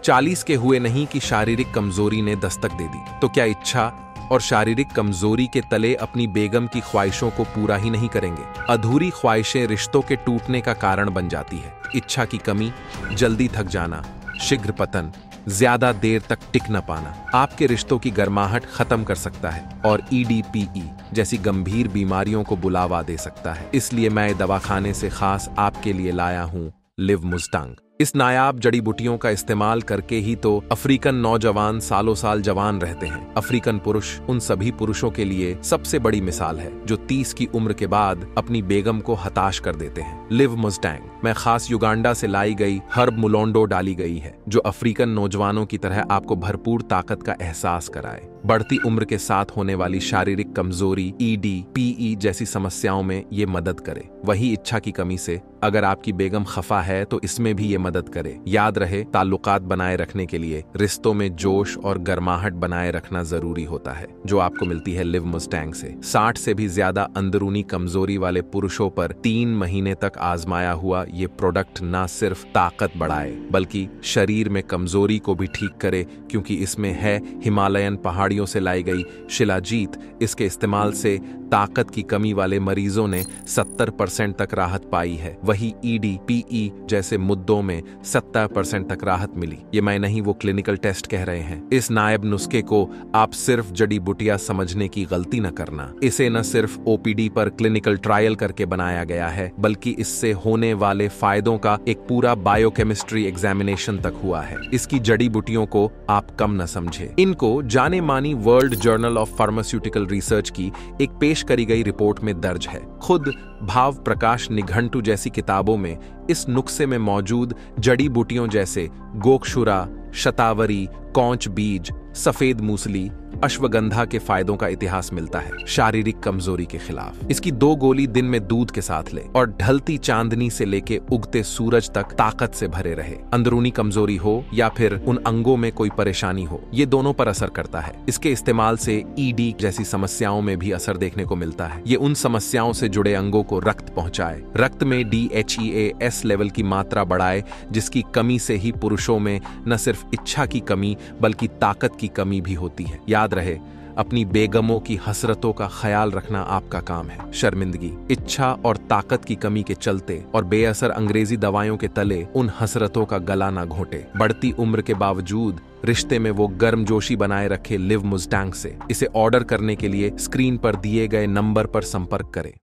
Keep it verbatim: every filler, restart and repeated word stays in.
चालीस के हुए नहीं कि शारीरिक कमजोरी ने दस्तक दे दी। तो क्या इच्छा और शारीरिक कमजोरी के तले अपनी बेगम की ख्वाहिशों को पूरा ही नहीं करेंगे? अधूरी ख्वाहिशें रिश्तों के टूटने का कारण बन जाती है। इच्छा की कमी, जल्दी थक जाना, शीघ्र पतन, ज्यादा देर तक टिक न पाना आपके रिश्तों की गर्माहट खत्म कर सकता है और ई डी पी ई जैसी गंभीर बीमारियों को बुलावा दे सकता है। इसलिए मैं दवाखाने से खास आपके लिए लाया हूं लिव मुस्टांग। इस नायाब जड़ी बूटियों का इस्तेमाल करके ही तो अफ्रीकन नौजवान सालों साल जवान रहते हैं। अफ्रीकन पुरुष उन सभी पुरुषों के लिए सबसे बड़ी मिसाल है जो तीस की उम्र के बाद अपनी बेगम को हताश कर देते हैं। लिव मुस्टैंग में खास युगांडा से लाई गई हर्ब मुलोंडो डाली गई है जो अफ्रीकन नौजवानों की तरह आपको भरपूर ताकत का एहसास कराए। बढ़ती उम्र के साथ होने वाली शारीरिक कमजोरी, ई डी पी ई जैसी समस्याओं में ये मदद करे। वही इच्छा की कमी से अगर आपकी बेगम खफा है तो इसमें भी ये मदद करे। याद रहे, ताल्लुकात बनाए रखने के लिए रिश्तों में जोश और गर्माहट बनाए रखना जरूरी होता है, जो आपको मिलती है लिव मुस्टैंग से। साठ से भी ज्यादा अंदरूनी कमजोरी वाले पुरुषों पर तीन महीने तक आजमाया हुआ ये प्रोडक्ट न सिर्फ ताकत बढ़ाए बल्कि शरीर में कमजोरी को भी ठीक करे, क्योंकि इसमें है हिमालयन पहाड़ियों से लाई गई शिलाजीत। इसके इस्तेमाल से ताकत की कमी वाले मरीजों ने सत्तर परसेंट तक राहत पाई है। वही ई डी पी ई जैसे मुद्दों में सत्तर परसेंट तक राहत मिली। ये मैं नहीं, वो क्लिनिकल टेस्ट कह रहे हैं। इस नायब नुस्खे को आप सिर्फ जड़ी बूटियां समझने की गलती न करना। इसे न सिर्फ ओ पी डी पर क्लिनिकल ट्रायल करके बनाया गया है बल्कि इससे होने वाले फायदों का एक पूरा बायोकेमिस्ट्री एग्जामिनेशन तक हुआ है। इसकी जड़ी बूटियों को आप कम न समझे। इनको जाने मानी world journal of pharmaceutical research की एक पेश करी गई रिपोर्ट में दर्ज है। खुद भाव प्रकाश निघंटु जैसी किताबों में इस नुस्खे में मौजूद जड़ी बूटियों जैसे गोक्षुरा, शतावरी, कौंच बीज, सफेद मूसली, अश्वगंधा के फायदों का इतिहास मिलता है शारीरिक कमजोरी के खिलाफ। इसकी दो गोली दिन में दूध के साथ ले और ढलती चांदनी से लेके उगते सूरज तक ताकत से भरे रहे। अंदरूनी कमजोरी हो या फिर उन अंगों में कोई परेशानी हो, ये दोनों पर असर करता है। इसके इस्तेमाल से ई डी जैसी समस्याओं में भी असर देखने को मिलता है। ये उन समस्याओं से जुड़े अंगों को रक्त पहुंचाए, रक्त में D H E A S level की मात्रा बढ़ाए, जिसकी कमी से ही पुरुषों में न सिर्फ इच्छा की कमी बल्कि ताकत की कमी भी होती है। याद रहे, अपनी बेगमों की हसरतों का ख्याल रखना आपका काम है। शर्मिंदगी, इच्छा और ताकत की कमी के चलते और बेअसर अंग्रेजी दवाइयों के तले उन हसरतों का गला ना घोटे। बढ़ती उम्र के बावजूद रिश्ते में वो गर्मजोशी बनाए रखे लिव मुस्टैंग से। इसे ऑर्डर करने के लिए स्क्रीन पर दिए गए नंबर पर संपर्क करें।